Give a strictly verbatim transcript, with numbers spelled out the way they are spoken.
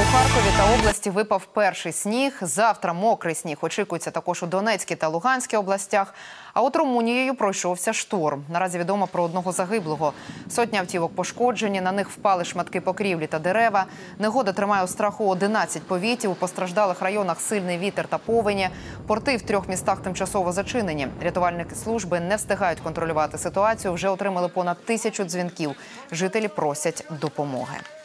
Харкові та області випав перший сніг. Завтра мокрий сніг очікується також у Донецькій та Луганській областях. А от Румунією пройшовся шторм. Наразі відомо про одного загиблого. Сотні автівок пошкоджені, на них впали шматки покрівлі та дерева. Негода тримає у страху одинадцять повітів. У постраждалих районах сильний вітер та повені. Порти в трьох містах тимчасово зачинені. Рятувальники служби не встигають контролювати ситуацію. Вже отримали понад тисячу дзвінків. Жителі просять допомоги.